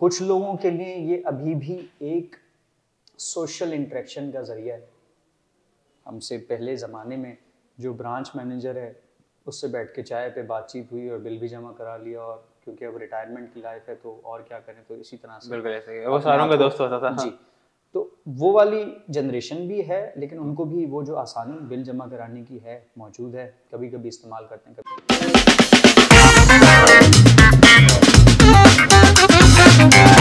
कुछ लोगों के लिए ये अभी भी एक सोशल इंटरेक्शन का जरिया है। हमसे पहले ज़माने में जो ब्रांच मैनेजर है उससे बैठ के चाय पे बातचीत हुई और बिल भी जमा करा लिया, और क्योंकि अब रिटायरमेंट की लाइफ है तो और क्या करें, तो इसी तरह से बिल्कुल ऐसे ही वो सारों का दोस्त होता था। जी, तो वो वाली जनरेशन भी है, लेकिन उनको भी वो जो आसानी बिल जमा कराने की है मौजूद है, कभी कभी इस्तेमाल करते हैं कभी